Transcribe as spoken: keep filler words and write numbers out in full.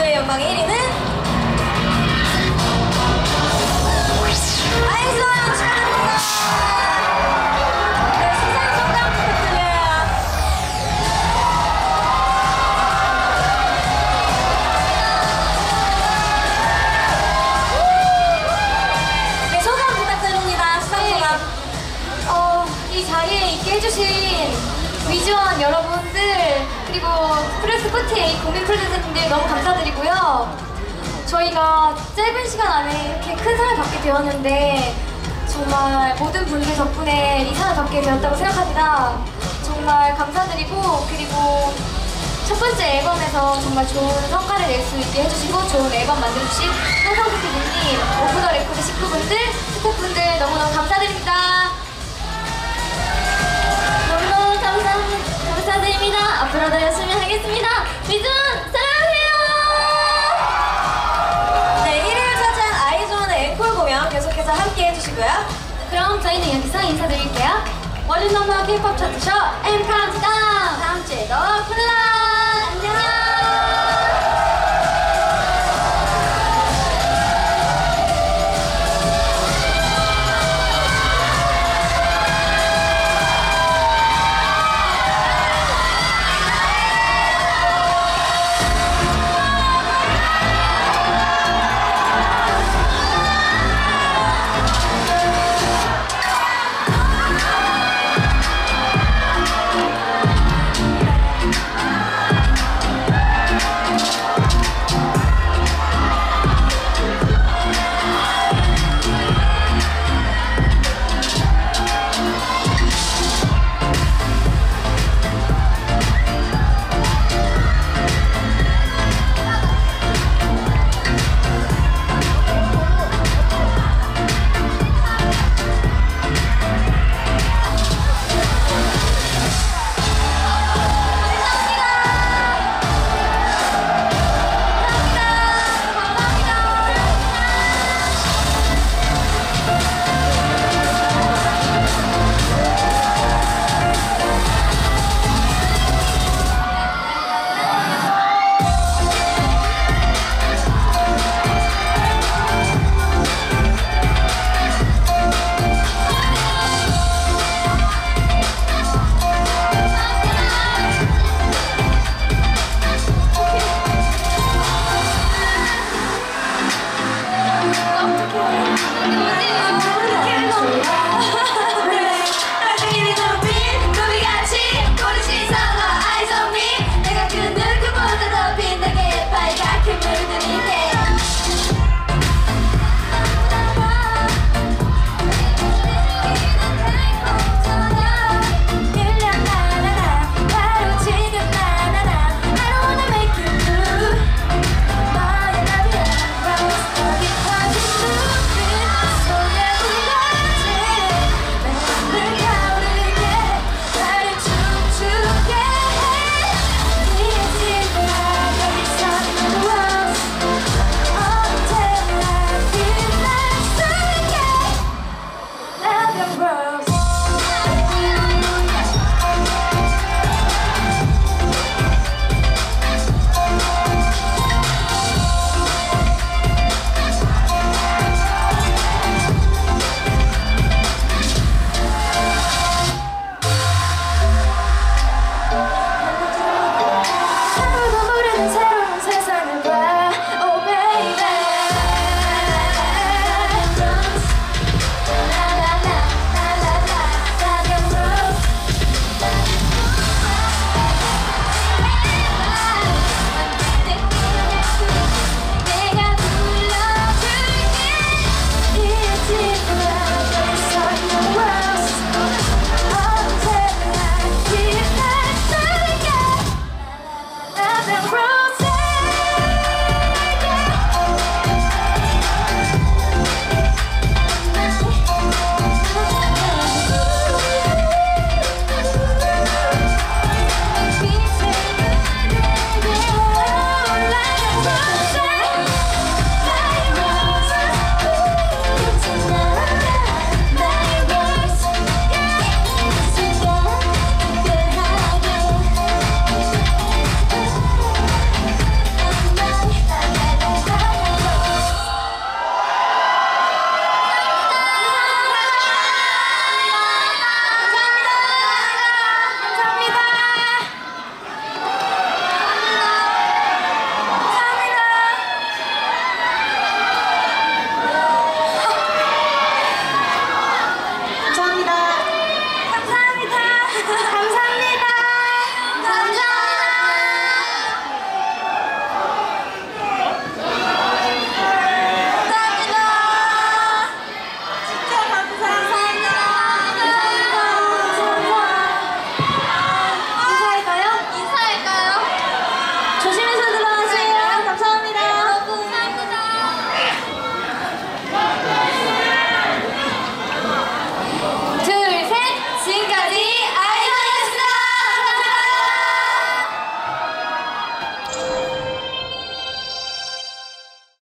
모두의 영광 일 위는 아이즈원 축하드립니다. 네, 수상 소감 부탁드려요. 네, 소감 부탁드립니다. 수상 소감. 어, 이 자리에 있게 해주신 위즈원 여러분들 그리고 프레스 사십팔 국민 프로듀서님들 너무 감사드리고요. 저희가 짧은 시간 안에 이렇게 큰 상을 받게 되었는데 정말 모든 분들 덕분에 이 상을 받게 되었다고 생각합니다. 정말 감사드리고 그리고 첫 번째 앨범에서 정말 좋은 성과를 낼 수 있게 해주시고 좋은 앨범 만들어주신 한성수 피디님, 오브 더 레코드 식구분들, 스태프분들 너무너무 감사드립니다. 너무너무 감사, 감사드립니다. 앞으로도 열심히 하겠습니다. 위즈원 사랑해요! 네, 일 위를 차지한 아이즈원의 앵콜 공연 계속해서 함께 해주시고요. 그럼 저희는 여기서 인사드릴게요. 월드 넘버 K-팝 차트쇼 M 카운트다운! 다음 주에도 콜라! 안녕! 조심해서